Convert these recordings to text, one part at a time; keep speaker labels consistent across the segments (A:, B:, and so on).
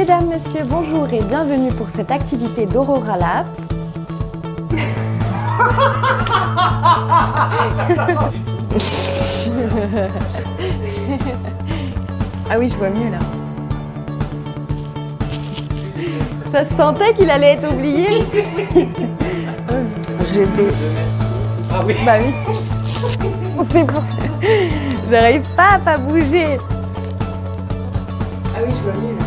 A: Mesdames, Messieurs, bonjour et bienvenue pour cette activité d'Aurora Labs. Ah oui, je vois mieux là. Ça se sentait qu'il allait être oublié. J'ai des...
B: Ah oui.
A: Bah oui. C'est pour... J'arrive pas à pas bouger.
B: Ah oui, je vois mieux là.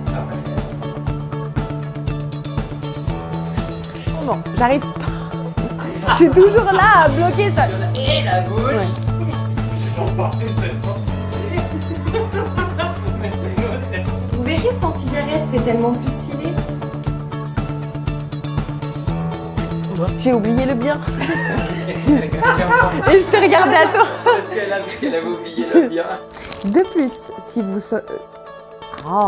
A: Non, j'arrive pas. Je suis toujours là à bloquer ça.
B: Et la bouche.
A: Ouais. Vous verrez sans cigarette, c'est tellement plus stylé. J'ai oublié le bien. Et je te regarde à toi.
B: Parce qu'elle a vu qu'elle avait oublié le bien.
A: De plus, si vous... Oh.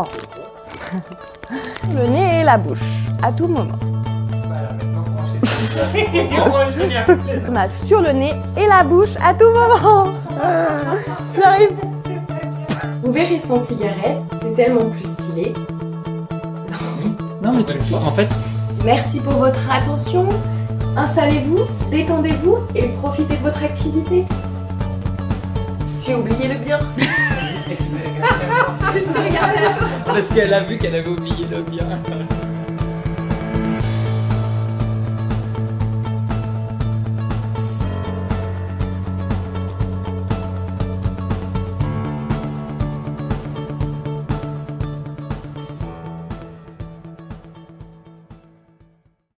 A: Le nez et la bouche, à tout moment.
B: Voilà, maintenant franchez.
A: On a sur le nez et la bouche à tout moment. J'arrive. Vous verrez sans cigarette, c'est tellement plus stylé.
B: Non mais tu en fait.
A: Merci pour votre attention. Installez-vous, détendez-vous et profitez de votre activité. J'ai oublié le bien. Je te regarde.
B: Parce qu'elle a vu qu'elle avait oublié le bien.